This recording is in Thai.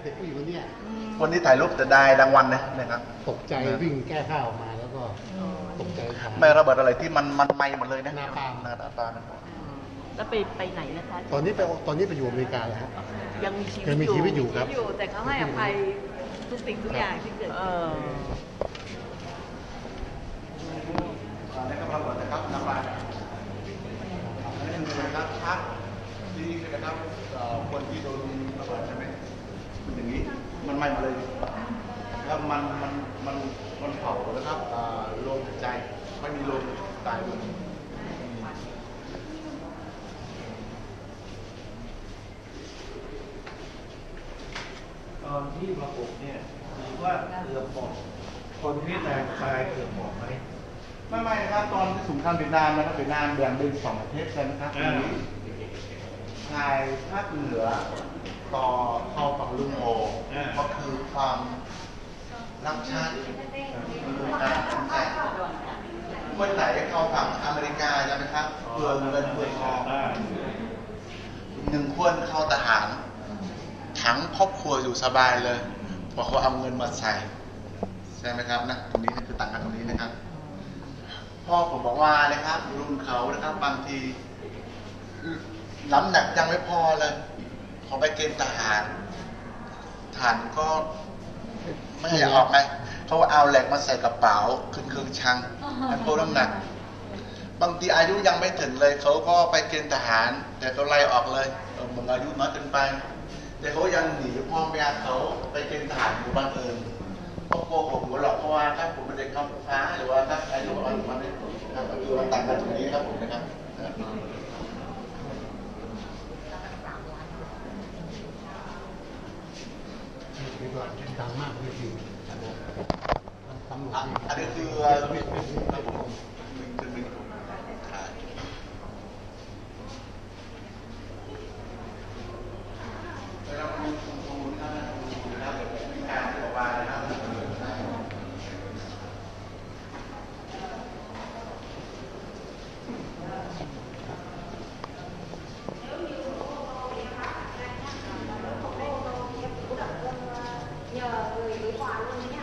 เด็กผู้หญิงคนนี้วันนี้ถ่ายรูปแต่ได้รางวัลนะครับตกใจวิ่งแก้ผ้าออกมาแล้วก็ตกใจไม่ระเบิดอะไรที่มันไหม้หมดเลยนะหน้าปาล์มแล้วไปไหนนะคะตอนนี้ไปอยู่อเมริกาแล้วครับยังมีชีวิตอยู่ครับแต่เขาให้อภัยทุกสิ่งทุกอย่างที่เกิดขึ้นนี่ก็ระเบิดนะครับน้ำลายนี่คือนะครับชักนี่คือนะครับคนที่โดนระเบิดใช่ไหมมันอย่างนี้มันไหม้มาเลยแล้วมันเผานะครับลมหายใจไม่มีลมตายเลยตอนที่มาปลุกเนี่ยถือว่าเกือบหมดคนที่แรงตายเกือบหมดไหมไม่ครับตอนที่สงครามเวียดนามนะครับเวียดนามแบ่งเป็น2ประเทศกันนะครับทางภาคเหนือต่อเข้าฝั่งลุงโอก็คือความรักชาติคือการทำใจเมื่อไหร่เข้าฝั่งอเมริกาใช่ไหมครับเพื่อเงินเพื่อทอง1 คนเข้าทหารทั้งครอบครัวอยู่สบายเลยเพราะเขาเอาเงินมาใส่ใช่ไหมครับนะตรงนี้คือต่างกันตรงนี้นะครับพ่อผมบอกว่านะครับรุ่นเขานะครับบางทีน้ำหนักยังไม่พอเลยเขาไปเกณฑ์ทหารก็ไม่อยากออกไงเขาเอาเหล็กมาใส่กระเป๋าขึ้นเครื่องชั่งให้เพิ่มน้ำหนักบางทีอายุยังไม่ถึงเลยเขาก็ไปเกณฑ์ทหารแต่เขาไล่ออกเลยมึงอายุน้อยเกินไปแต่เขายังหนีพ่อแม่เขาไปเกณฑ์ทหารอยู่บ้านอื่นก็โกหกหัวหลอกเพราะว่าถ้าผมเป็นเด็กข้ามฟ้าหรือว่าถ้าอายุมันคือมันต่างกันตรงนี้ครับผมนะครับดังมากจริงอันนี้คือครับผมเป็นแล้วคุณนะครับมีการที่บอกว่านะครับ nhờ người gửi quà luôn